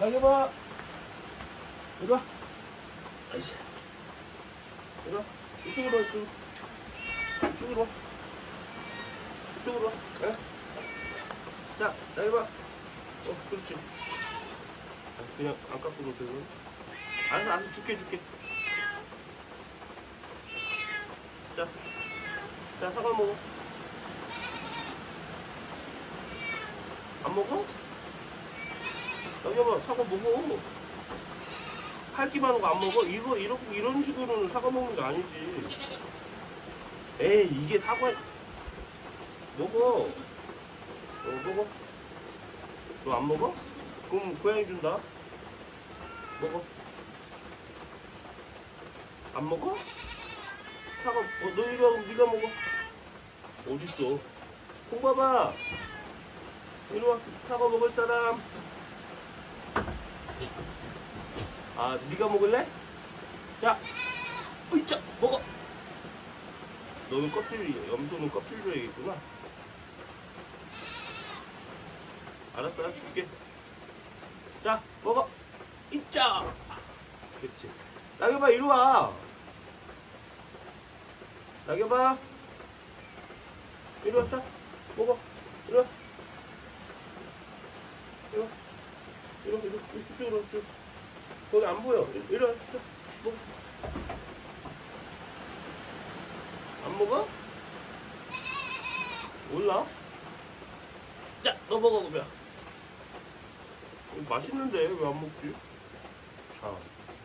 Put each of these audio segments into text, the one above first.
나겨봐. 이리 와. 아이씨. 이리 와. 이쪽으로 와, 이쪽으로 와. 이쪽으로 와. 네? 자, 나겨봐. 그렇지. 그냥 안 깎고 놓으세요. 알았어, 줄게. 자, 사과 먹어. 안 먹어? 여기 봐, 사과 먹어. 팔기만 하는 거 안 먹어? 이런 식으로는 사과 먹는 게 아니지. 에이, 이게 사과. 먹어. 먹어. 너 안 먹어? 그럼 고양이 준다. 먹어. 안 먹어? 사과, 너 이리 와, 네가 먹어. 어딨어? 홍봐봐. 이리 와, 사과 먹을 사람. 아, 네가 먹을래? 자, 으이짜, 먹어. 너는 염소는 껍질 줘야겠구나. 알았어, 줄게. 자, 먹어. 이짜. 그렇지. 나겨봐, 이리 와. 나겨봐. 이리 와, 자, 먹어. 이리 와. 이쪽으로. 거기 안 보여. 이리 와, 자, 먹어. 안 먹어? 몰라? 자, 너 먹어, 그러면. 맛있는데 왜 안 먹지? 자.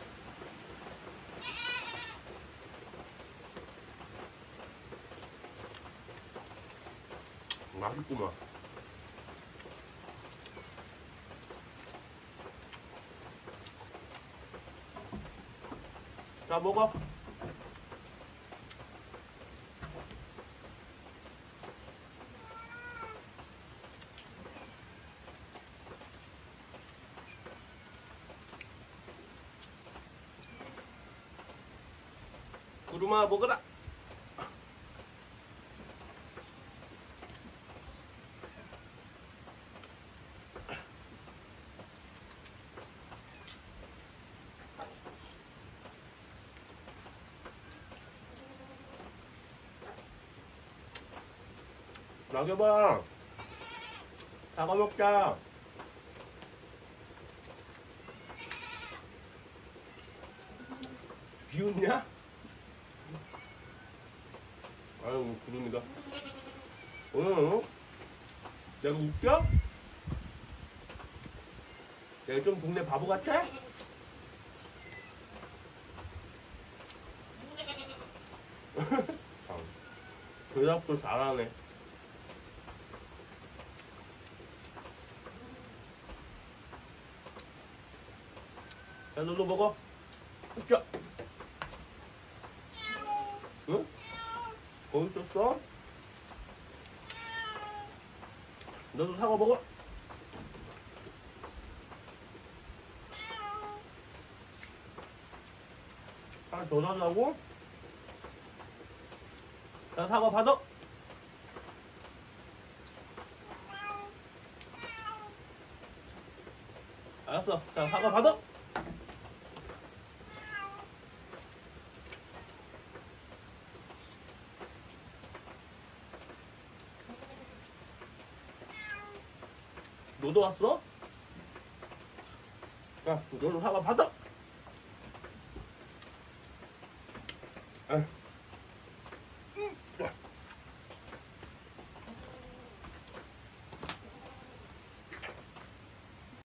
맛있구만. 자, 먹어. 구름아, 먹어라. 나겨봐. 사과 먹자. 비웃냐? 아유, 구름이다. 오늘 내가 웃겨? 내가 좀 동네 바보 같아? 대답도 잘하네. 야, 너도 먹어. 웃겨. 응? 거기 있었어? 너도 사과 먹어. 하나 더 달라고? 자, 사과 받아. 알았어. 자, 사과 받아. 너도 왔어? 자, 너도 사과 받아. 아.